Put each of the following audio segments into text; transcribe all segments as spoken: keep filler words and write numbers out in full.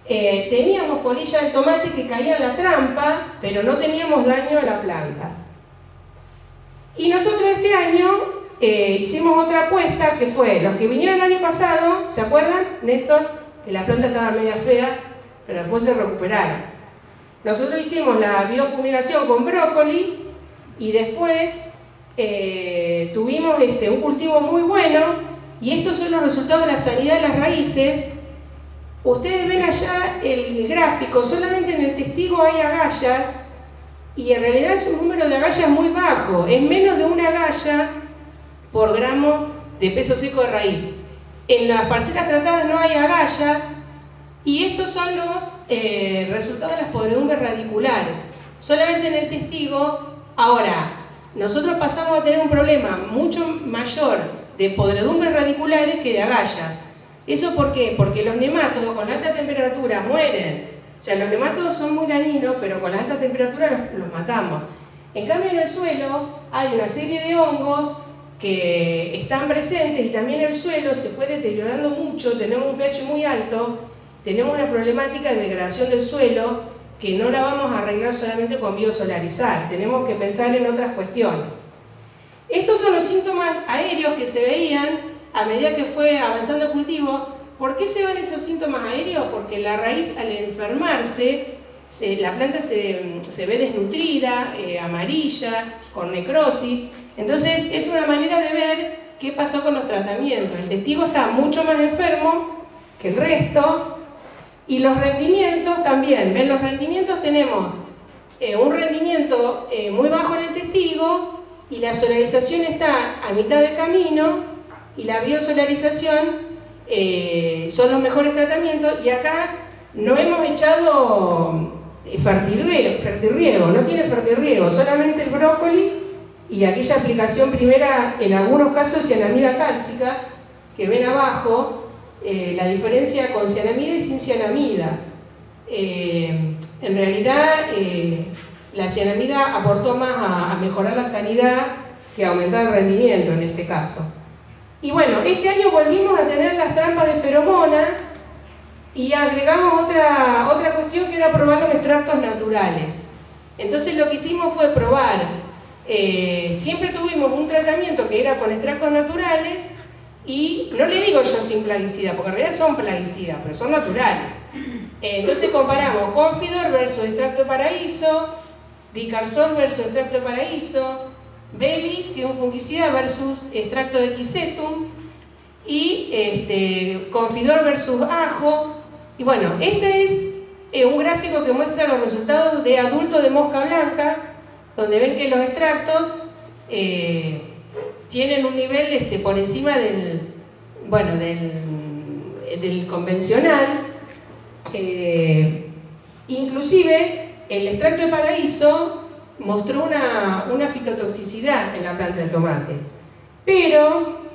Eh, teníamos polilla de tomate que caía en la trampa, pero no teníamos daño a la planta. Y nosotros este año eh, hicimos otra apuesta, que fue, los que vinieron el año pasado, ¿se acuerdan, Néstor? Que la planta estaba media fea, pero después se recuperaron. Nosotros hicimos la biofumigación con brócoli y después eh, tuvimos este, un cultivo muy bueno, y estos son los resultados de la sanidad de las raíces. Ustedes ven allá el gráfico, solamente en el testigo hay agallas, y en realidad es un número de agallas muy bajo, es menos de una agalla por gramo de peso seco de raíz. En las parcelas tratadas no hay agallas, y estos son los eh, resultados de las podredumbres radiculares. Solamente en el testigo. Ahora, nosotros pasamos a tener un problema mucho mayor de podredumbres radiculares que de agallas. ¿Eso por qué? Porque los nemátodos con la alta temperatura mueren. O sea, los nemátodos son muy dañinos, pero con la alta temperatura los, los matamos. En cambio, en el suelo hay una serie de hongos que están presentes, y también el suelo se fue deteriorando mucho, tenemos un pH muy alto, tenemos una problemática de degradación del suelo que no la vamos a arreglar solamente con biosolarizar, tenemos que pensar en otras cuestiones. Estos son los síntomas aéreos que se veían a medida que fue avanzando el cultivo. ¿Por qué se ven esos síntomas aéreos? Porque la raíz, al enfermarse, se, la planta se, se ve desnutrida, eh, amarilla, con necrosis. Entonces es una manera de ver qué pasó con los tratamientos. El testigo está mucho más enfermo que el resto, y los rendimientos también. ¿Ven? Los rendimientos tenemos eh, un rendimiento eh, muy bajo en el testigo, y la solarización está a mitad de camino, y la biosolarización eh, son los mejores tratamientos. Y acá no hemos echado fertirriego, fertirriego, no tiene fertirriego, solamente el brócoli y aquella aplicación primera, en algunos casos, cianamida cálcica, que ven abajo, eh, la diferencia con cianamida y sin cianamida. Eh, en realidad, eh, la cianamida aportó más a, a mejorar la sanidad que a aumentar el rendimiento en este caso. Y bueno, este año volvimos a tener las trampas de feromona, y agregamos otra, otra cuestión, que era probar los extractos naturales. Entonces lo que hicimos fue probar, eh, siempre tuvimos un tratamiento que era con extractos naturales, y no le digo yo sin plaguicida, porque en realidad son plaguicidas, pero son naturales. Eh, entonces comparamos Confidor versus extracto de paraíso, Dicarsol versus extracto de paraíso, Belis, que es un fungicida, versus extracto de Quisetum, y este, Confidor versus ajo. Y bueno, este es eh, un gráfico que muestra los resultados de adultos de mosca blanca, donde ven que los extractos eh, tienen un nivel este, por encima del, bueno, del, del convencional. Eh, inclusive el extracto de paraíso mostró una, una fitotoxicidad en la planta de tomate, pero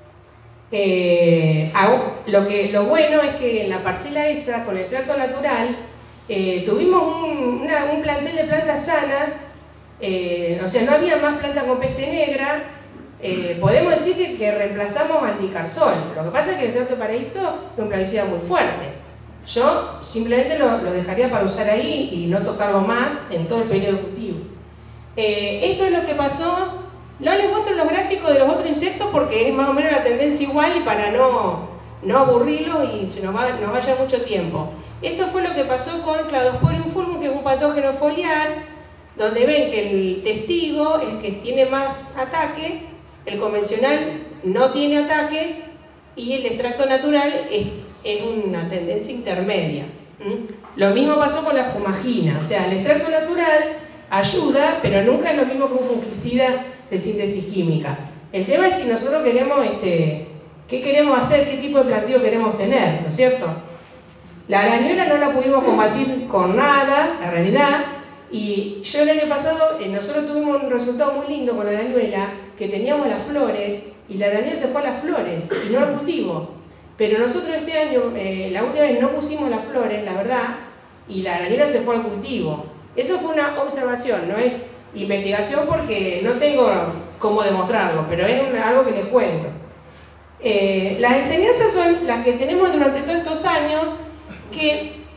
Eh, lo, que, lo bueno es que en la parcela esa, con el extracto natural, eh, tuvimos un, una, un plantel de plantas sanas, eh, o sea, no había más plantas con peste negra. Eh, podemos decir que, que reemplazamos al Dicarsol. Lo que pasa es que el extracto de paraíso es un plaguicida muy fuerte. Yo simplemente lo, lo dejaría para usar ahí y no tocarlo más en todo el periodo de cultivo. Eh, esto es lo que pasó. No les muestro los gráficos de los otros insectos porque es más o menos la tendencia igual, y para no, no aburrirlos y se nos, va, nos vaya mucho tiempo. Esto fue lo que pasó con Cladosporium fulvum, que es un patógeno foliar, donde ven que el testigo es el que tiene más ataque, el convencional no tiene ataque, y el extracto natural es, es una tendencia intermedia. ¿Mm? Lo mismo pasó con la fumagina, o sea, el extracto natural ayuda, pero nunca es lo mismo que un fungicida de síntesis química. El tema es si nosotros queremos, este, qué queremos hacer, qué tipo de planteo queremos tener, ¿no es cierto? La arañuela no la pudimos combatir con nada, la realidad, y yo el año pasado, eh, nosotros tuvimos un resultado muy lindo con la arañuela, que teníamos las flores, y la arañuela se fue a las flores, y no al cultivo. Pero nosotros este año, eh, la última vez no pusimos las flores, la verdad, y la arañuela se fue al cultivo. Eso fue una observación, no es investigación porque no tengo cómo demostrarlo, pero es una, algo que les cuento. Eh, las enseñanzas son las que tenemos durante todos estos años, que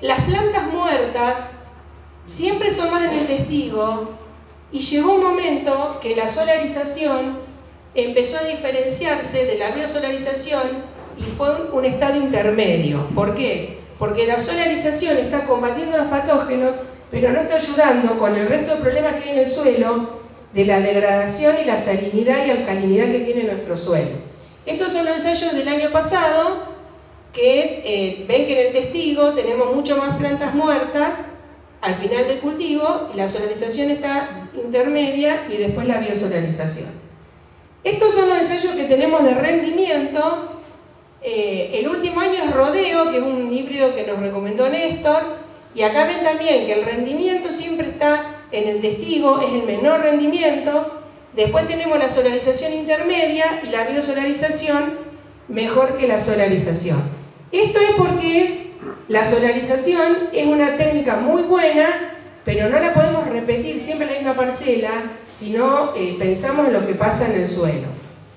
las plantas muertas siempre son más en el testigo, y llegó un momento que la solarización empezó a diferenciarse de la biosolarización y fue un, un estado intermedio. ¿Por qué? Porque la solarización está combatiendo los patógenos, pero no está ayudando con el resto de problemas que hay en el suelo, de la degradación y la salinidad y alcalinidad que tiene nuestro suelo. Estos son los ensayos del año pasado, que eh, ven que en el testigo tenemos mucho más plantas muertas al final del cultivo, y la solarización está intermedia y después la biosolarización. Estos son los ensayos que tenemos de rendimiento. Eh, el último año es Rodeo, que es un híbrido que nos recomendó Néstor, y acá ven también que el rendimiento siempre está en el testigo, es el menor rendimiento. Después tenemos la solarización intermedia y la biosolarización mejor que la solarización. Esto es porque la solarización es una técnica muy buena, pero no la podemos repetir siempre en la misma parcela si no eh, pensamos en lo que pasa en el suelo.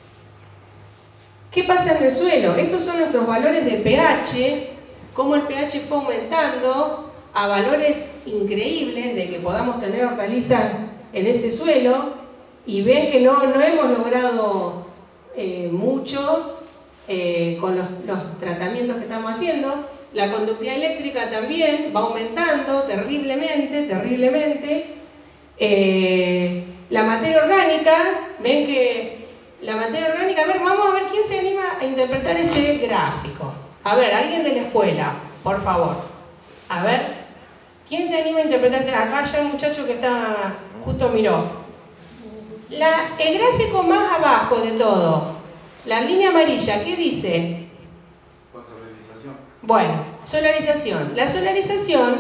¿Qué pasa en el suelo? Estos son nuestros valores de pH, cómo el pH fue aumentando a valores increíbles de que podamos tener hortalizas en ese suelo, y ven que no, no hemos logrado eh, mucho eh, con los, los tratamientos que estamos haciendo. La conductividad eléctrica también va aumentando terriblemente, terriblemente. Eh, la materia orgánica, ven que la materia orgánica, a ver, vamos a ver quién se anima a interpretar este gráfico. A ver, alguien de la escuela, por favor. A ver, ¿quién se anima a interpretar este? Acá ya el muchacho que está, justo miró. La, el gráfico más abajo de todo, la línea amarilla, ¿qué dice? Bueno, solarización. La solarización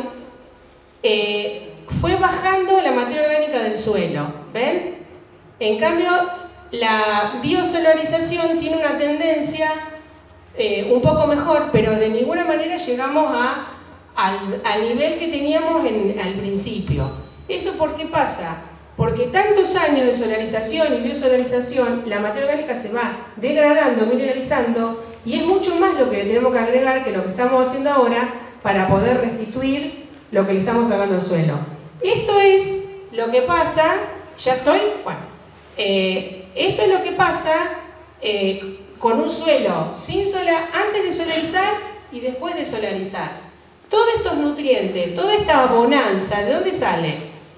eh, fue bajando la materia orgánica del suelo, ¿ven? En cambio, la biosolarización tiene una tendencia eh, un poco mejor, pero de ninguna manera llegamos a, al, al nivel que teníamos en, al principio. ¿Eso por qué pasa? Porque tantos años de solarización y biosolarización, la materia orgánica se va degradando, mineralizando, y es mucho más lo que le tenemos que agregar que lo que estamos haciendo ahora para poder restituir lo que le estamos sacando al suelo. Esto es lo que pasa, ya estoy, bueno, eh, esto es lo que pasa eh, con un suelo sin solar, antes de solarizar y después de solarizar. Todos estos nutrientes, toda esta bonanza, ¿de dónde sale?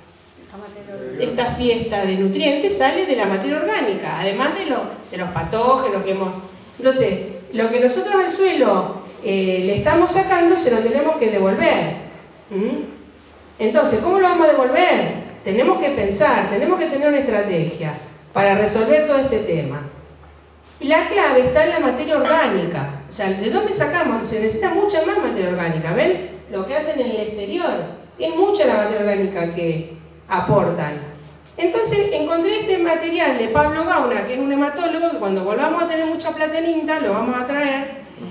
Esta fiesta de nutrientes sale de la materia orgánica, además de, lo, de los patógenos que hemos... Entonces, lo que nosotros al suelo eh, le estamos sacando se lo tenemos que devolver. ¿Mm? Entonces, ¿cómo lo vamos a devolver? Tenemos que pensar, tenemos que tener una estrategia para resolver todo este tema. Y la clave está en la materia orgánica. O sea, ¿de dónde sacamos? Se necesita mucha más materia orgánica. ¿Ven? Lo que hacen en el exterior. Es mucha la materia orgánica que aportan. Entonces encontré este material de Pablo Gauna, que es un hematólogo, que cuando volvamos a tener mucha plata en INTA, lo vamos a traer.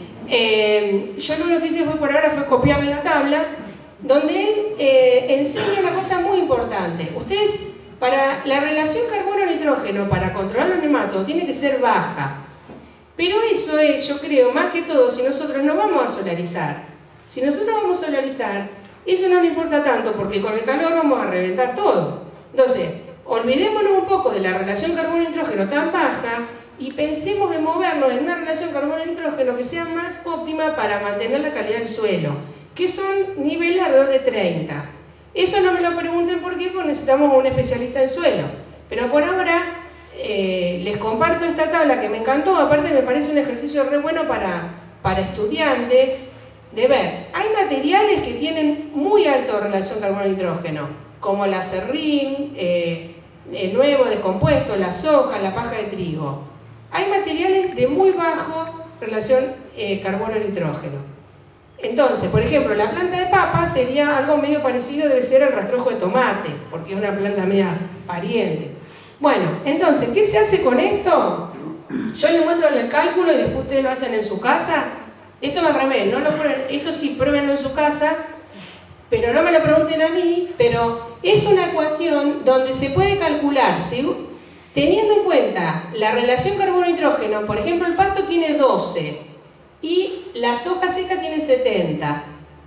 Eh, yo lo único que hice fue por ahora fue copiarme la tabla, donde él eh, enseña una cosa muy importante. Ustedes, para la relación carbono-nitrógeno, para controlar los nematodos, tiene que ser baja. Pero eso es, yo creo, más que todo, si nosotros no vamos a solarizar. Si nosotros vamos a solarizar, eso no nos importa tanto, porque con el calor vamos a reventar todo. Entonces, olvidémonos un poco de la relación carbono-nitrógeno tan baja y pensemos en movernos en una relación carbono-nitrógeno que sea más óptima para mantener la calidad del suelo, que son niveles alrededor de treinta. Eso no me lo pregunten por qué, porque necesitamos un especialista en suelo. Pero por ahora eh, les comparto esta tabla que me encantó, aparte me parece un ejercicio re bueno para, para estudiantes, de ver, hay materiales que tienen muy alta relación carbono-nitrógeno, como el acerrín, eh, el nuevo descompuesto, la soja, la paja de trigo. Hay materiales de muy bajo relación eh, carbono-nitrógeno. Entonces, por ejemplo, la planta de papa sería algo medio parecido, debe ser el rastrojo de tomate, porque es una planta media pariente. Bueno, entonces, ¿qué se hace con esto? Yo les muestro el cálculo y después ustedes lo hacen en su casa. Esto al revés, no lo prueben, esto sí, pruébenlo en su casa, pero no me lo pregunten a mí, pero es una ecuación donde se puede calcular, teniendo en cuenta la relación carbono-nitrógeno, por ejemplo, el pasto tiene doce y la soja seca tiene setenta.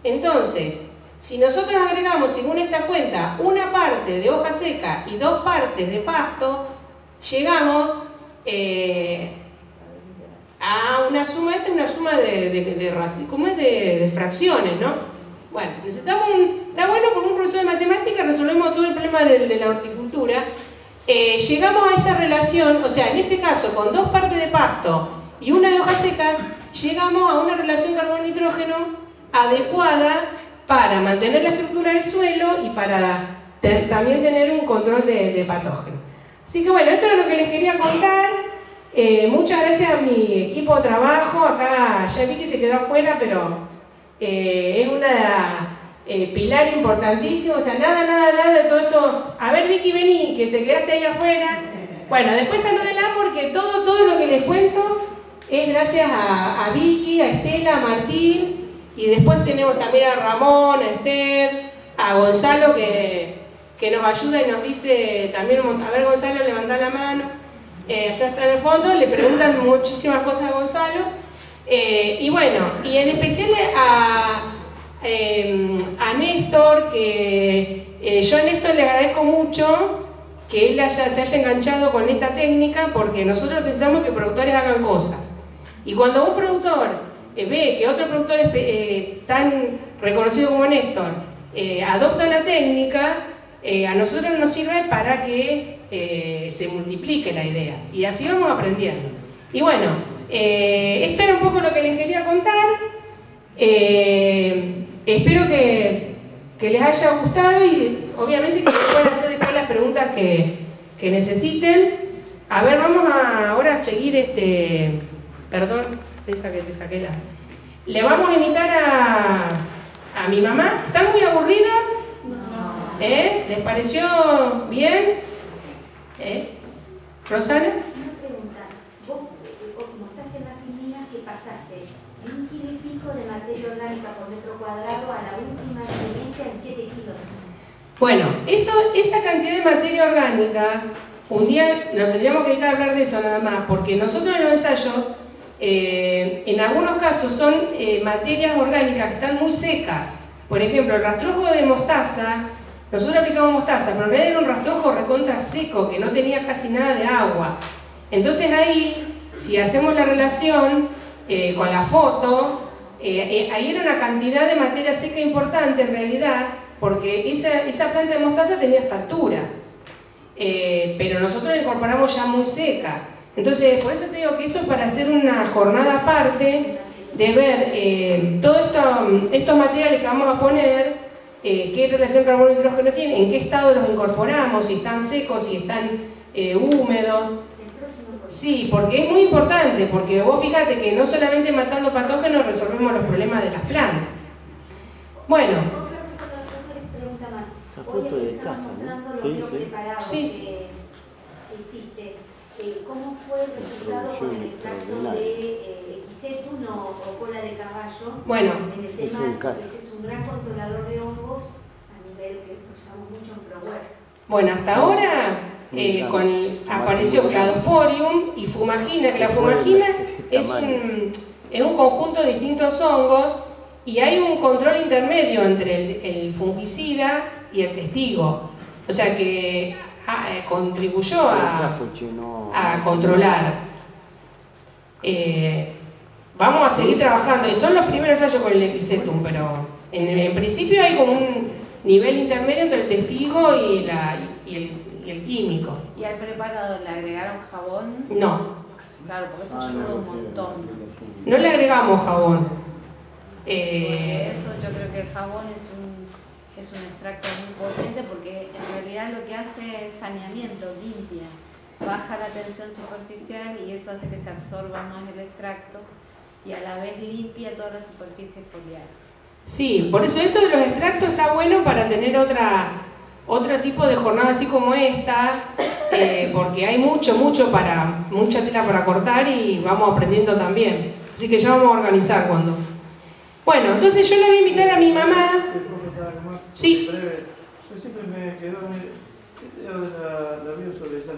Entonces, si nosotros agregamos, según esta cuenta, una parte de hoja seca y dos partes de pasto, llegamos eh, a una suma, esta es una suma de, de, de, de, ¿cómo es? de, de fracciones, ¿no? Bueno, necesitamos un, está bueno porque un profesor de matemáticas resolvemos todo el problema de, de la horticultura. Eh, llegamos a esa relación, o sea, en este caso, con dos partes de pasto y una de hoja seca, llegamos a una relación carbono-nitrógeno adecuada para mantener la estructura del suelo y para ter, también tener un control de, de patógenos. Así que bueno, esto es lo que les quería contar. Eh, muchas gracias a mi equipo de trabajo. Acá ya vi que se quedó afuera, pero eh, es una eh, pilar importantísimo. O sea, nada, nada, nada de todo esto. A ver, Vicky, vení, que te quedaste ahí afuera. Bueno, después salúdenla porque todo, todo lo que les cuento es gracias a, a Vicky, a Estela, a Martín. Y después tenemos también a Ramón, a Esther, a Gonzalo que, que nos ayuda y nos dice también, a ver Gonzalo, levantá la mano, eh, allá está en el fondo, le preguntan muchísimas cosas a Gonzalo. Eh, y bueno, y en especial a, eh, a Néstor, que eh, yo a Néstor le agradezco mucho que él haya, se haya enganchado con esta técnica porque nosotros necesitamos que productores hagan cosas. Y cuando un productor Eh, ve que otro productor eh, tan reconocido como Néstor eh, adopta una técnica, eh, a nosotros nos sirve para que eh, se multiplique la idea y así vamos aprendiendo. Y bueno, eh, esto era un poco lo que les quería contar. Eh, espero que, que les haya gustado y obviamente que puedan hacer después las preguntas que, que necesiten. A ver, vamos a, ahora a seguir este... Perdón. Esa que te saqué la... Le vamos a invitar a, a mi mamá. ¿Están muy aburridos? No. ¿Eh? ¿Les pareció bien? ¿Eh? ¿Rosana? Una pregunta. Vos, vos mostraste en las líneas que pasaste de un kilo y pico de materia orgánica por metro cuadrado a la última experiencia en siete kilos. Bueno, eso, esa cantidad de materia orgánica, un día nos tendríamos que ir a hablar de eso nada más, porque nosotros en los ensayos Eh, en algunos casos son eh, materias orgánicas que están muy secas. Por ejemplo, el rastrojo de mostaza, nosotros aplicamos mostaza, pero en realidad era un rastrojo recontra seco, que no tenía casi nada de agua. Entonces ahí, si hacemos la relación eh, con la foto, eh, eh, ahí era una cantidad de materia seca importante en realidad, porque esa, esa planta de mostaza tenía esta altura. Eh, pero nosotros la incorporamos ya muy seca. Entonces, por eso te digo que eso es para hacer una jornada aparte de ver eh, todos esto, estos materiales que vamos a poner, eh, qué relación carbono-nitrógeno tienen, en qué estado los incorporamos, si están secos, si están eh, húmedos. Sí, porque es muy importante, porque vos fíjate que no solamente matando patógenos resolvemos los problemas de las plantas. Bueno. Esa foto de casa, ¿no? Sí, sí. Sí. ¿Cómo fue el resultado con el extracto de eh, Equisetum o, o cola de caballo? Bueno, en el tema de que es un gran controlador de hongos a nivel que usamos mucho en ProWare. Bueno, hasta ahora eh, con el, apareció Cladosporium y Fumagina, que la Fumagina es un, es un conjunto de distintos hongos y hay un control intermedio entre el, el fungicida y el testigo. O sea que ah, eh, contribuyó a, a controlar. Eh, vamos a seguir trabajando, y son los primeros ensayos con el Equisetum, pero en, en principio hay como un nivel intermedio entre el testigo y, la, y, el, y el químico. ¿Y al preparado le agregaron jabón? No. Claro, porque eso ayuda un montón. No le agregamos jabón. Eh, Por eso yo creo que el jabón es un, es un extracto muy potente porque en realidad lo que hace es saneamiento, limpia. Baja la tensión superficial y eso hace que se absorba más el extracto y a la vez limpia toda la superficie foliar. Sí, por eso esto de los extractos está bueno para tener otra, otro tipo de jornada así como esta, eh, porque hay mucho, mucho para, mucha tela para cortar y vamos aprendiendo también. Así que ya vamos a organizar cuando. Bueno, entonces yo le voy a invitar a mi mamá. Sí. Yo siempre me quedo en el, la, la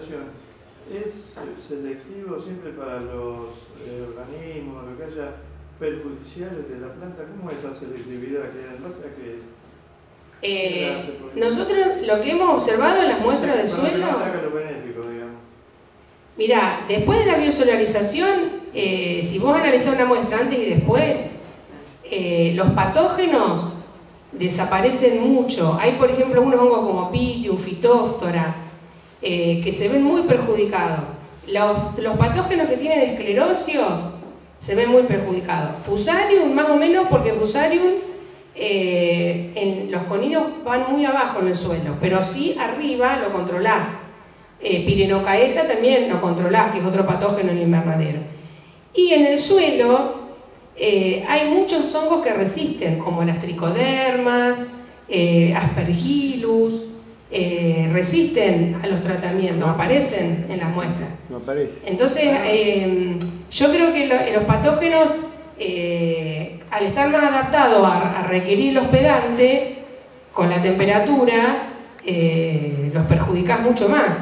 biosolarización. ¿Es selectivo siempre para los eh, organismos, lo que haya perjudiciales de la planta? ¿Cómo es esa selectividad que en base a que eh, nosotros lo que hemos observado en las muestras de suelo, mirá, después de la biosolarización, eh, si vos analizás una muestra antes y después, eh, los patógenos desaparecen mucho. Hay, por ejemplo, unos hongos como Pythium, Phytophthora, eh, que se ven muy perjudicados. Los, los patógenos que tienen esclerosios se ven muy perjudicados. Fusarium, más o menos, porque Fusarium, eh, en, los conidios van muy abajo en el suelo, pero sí arriba lo controlás. Eh, Pirenocaeta también lo controlás, que es otro patógeno en el invernadero. Y en el suelo eh, hay muchos hongos que resisten, como las tricodermas, eh, Aspergillus, eh, resisten a los tratamientos, aparecen en las muestras. No aparece. Entonces, eh, yo creo que lo, los patógenos, eh, al estar más adaptados a, a requerir el hospedante, con la temperatura, eh, los perjudicás mucho más.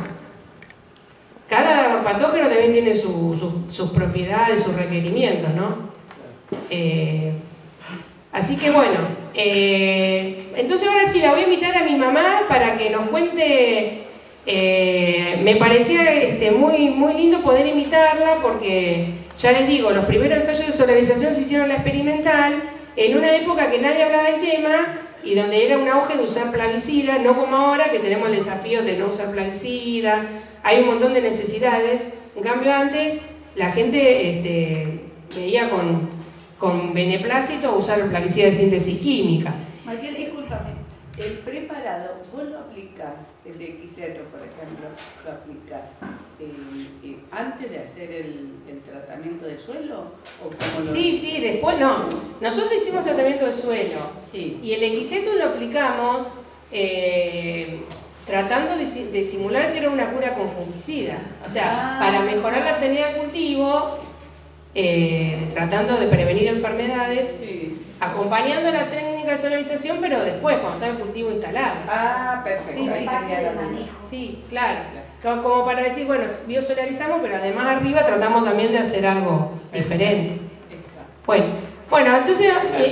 Cada patógeno también tiene su, su, sus propiedades, sus requerimientos, ¿no? Eh, así que bueno, eh, entonces ahora sí la voy a invitar a mi mamá para que nos cuente. Eh, me parecía este, muy, muy lindo poder invitarla porque, ya les digo, los primeros ensayos de solarización se hicieron en la experimental en una época que nadie hablaba del tema y donde era un auge de usar plaguicidas, no como ahora que tenemos el desafío de no usar plaguicidas. Hay un montón de necesidades. En cambio antes la gente este, veía con, con beneplácito usar el plaguicida de síntesis química. Mariel, discúlpame, el preparado, vos lo aplicás, el de Equiseto, por ejemplo, lo aplicás eh, eh, antes de hacer el, el tratamiento de suelo, ¿o cómo lo Sí, sí, después no. Nosotros hicimos tratamiento de suelo. Sí. Y el Equiseto lo aplicamos eh, tratando de, de simular que era una cura con fungicida. O sea, ah. para mejorar la sanidad del cultivo, eh, tratando de prevenir enfermedades, sí. acompañando la técnica de solarización, pero después, cuando está el cultivo instalado. Ah, perfecto. Sí, sí, sí, claro. Como, como para decir, bueno, biosolarizamos, pero además arriba tratamos también de hacer algo diferente. Bueno, bueno entonces...